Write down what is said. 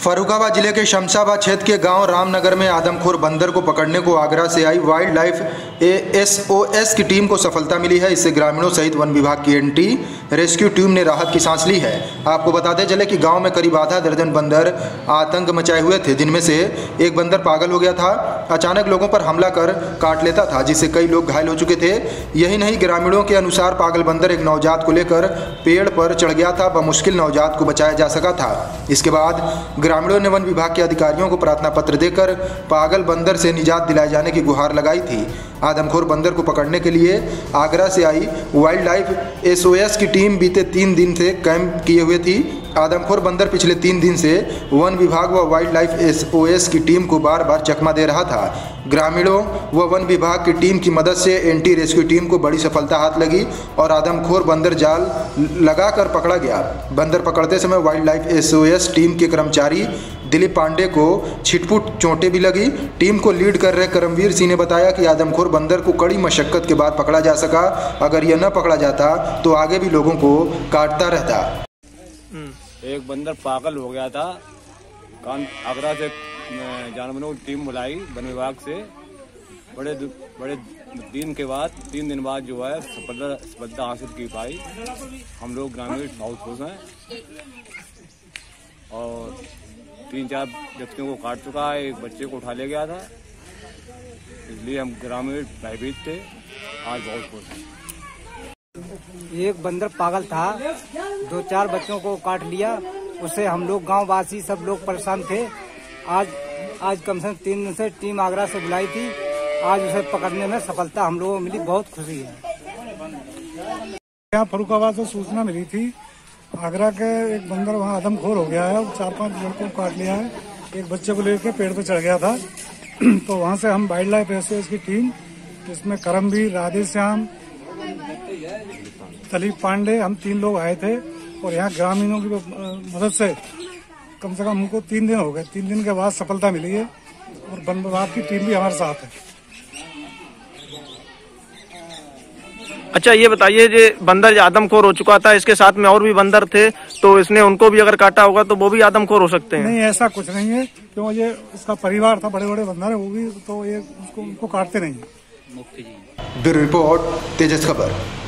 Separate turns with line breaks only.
फर्रुखाबाद जिले के शमशाबाद क्षेत्र के गांव रामनगर में आदमखोर बंदर को पकड़ने को आगरा से आई वाइल्ड लाइफ एसओएस की टीम को सफलता मिली है। इससे ग्रामीणों सहित वन विभाग की एंटी रेस्क्यू टीम ने राहत की सांस ली है। आपको बताते चले कि गांव में करीब आधा दर्जन बंदर आतंक मचाए हुए थे, जिनमें से एक बंदर पागल हो गया था, अचानक लोगों पर हमला कर काट लेता था, जिससे कई लोग घायल हो चुके थे। यही नहीं, ग्रामीणों के अनुसार पागल बंदर एक नवजात को लेकर पेड़ पर चढ़ गया था, बमुश्किल नवजात को बचाया जा सका था। इसके बाद ग्रामीणों ने वन विभाग के अधिकारियों को प्रार्थना पत्र देकर पागल बंदर से निजात दिलाए जाने की गुहार लगाई थी। आदमखोर बंदर को पकड़ने के लिए आगरा से आई वाइल्ड लाइफ एसओएस की टीम बीते 3 दिन से कैंप किए हुए थी। आदमखोर बंदर पिछले 3 दिन से वन विभाग व वाइल्ड लाइफ एसओएस की टीम को बार बार चकमा दे रहा था। ग्रामीणों व वन विभाग की टीम की मदद से एंटी रेस्क्यू टीम को बड़ी सफलता हाथ लगी और आदमखोर बंदर जाल लगाकर पकड़ा गया। बंदर पकड़ते समय वाइल्ड लाइफ एसओएस टीम के कर्मचारी दिलीप पांडे को छिटपुट चोटें भी लगी। टीम को लीड कर रहे करमवीर सिंह ने बताया कि आदमखोर बंदर को कड़ी मशक्कत के बाद पकड़ा जा सका। अगर यह न पकड़ा जाता तो आगे भी लोगों को काटता रहता।
एक बंदर पागल हो गया था। आगरा से जानवरों की टीम बुलाई वन विभाग से। बड़े 3 दिन बाद जो है सफलता हासिल की पाई। हम लोग ग्रामीण बहुत खुश हैं और 3-4 व्यक्तियों को काट चुका है, एक बच्चे को उठा ले गया था, इसलिए हम ग्रामीण भयभीत थे। आज बहुत खुश हैं।
एक बंदर पागल था, 2-4 बच्चों को काट लिया, उससे हम लोग गांव वासी सब लोग परेशान थे। आज कम से कम 3 दिन से टीम आगरा से बुलाई थी। आज उसे पकड़ने में सफलता हम लोगों को मिली, बहुत खुशी है।
यहाँ फर्रुखाबाद से सूचना मिली थी, आगरा के एक बंदर वहाँ आदमखोर हो गया है, 4-5 लड़कों को काट लिया है, एक बच्चे को लेकर पेड़ पे चढ़ गया था। तो वहाँ से हम वाइल्ड लाइफ एसओएस की टीम, इसमें करमवीर, राधेश्याम, दिलीप पांडे, हम 3 लोग आए थे और यहाँ ग्रामीणों की मदद से कम से कम हमको 3 दिन हो गए। 3 दिन के बाद सफलता मिली है और वन विभाग की टीम भी हमारे साथ है।
अच्छा, ये बताइए, जो बंदर आदमखोर हो चुका था, इसके साथ में और भी बंदर थे, तो इसने उनको भी अगर काटा होगा तो वो भी आदमखोर हो सकते हैं?
नहीं, ऐसा कुछ नहीं है, क्यों ये इसका परिवार था, बड़े बड़े बंदर है, वो भी तो ये उनको काटते नहीं।
ब्यूरो रिपोर्ट, तेजस खबर।